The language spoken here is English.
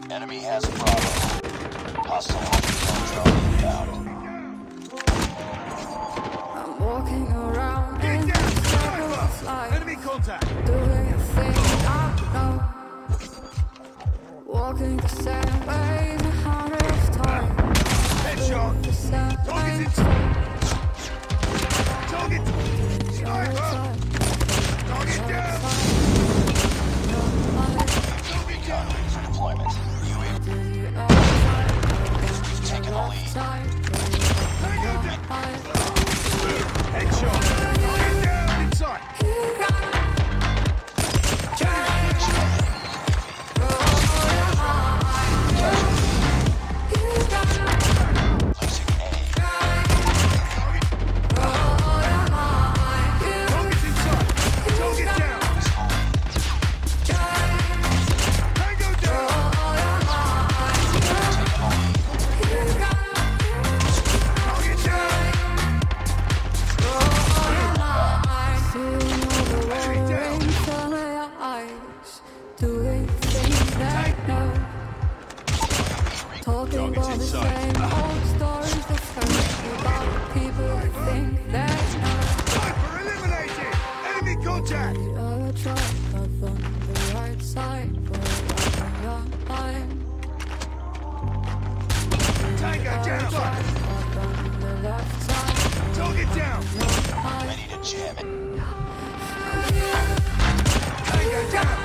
Enemy has Bravo. Hostile hunter drone inbound. I'm walking around in a circle of life, Enemy contact. doing a thing I know. Walking the same way 100 times. Headshot. The same Target way. inside. Target. Sniper. Target down. Recon ready for deployment. UAV taking the lead. Tango down. Headshot. Target down. Inside. Losing A. Target inside. Target down. Tango down. Target down. Doing things that know. Talking about the same old stories that hurt about people who think they know. Sniper eliminated. Enemy contact. I tried, but on the right side, but I'm line. Tango down. But on the left side, Target down. Ready to jam it. Tango down.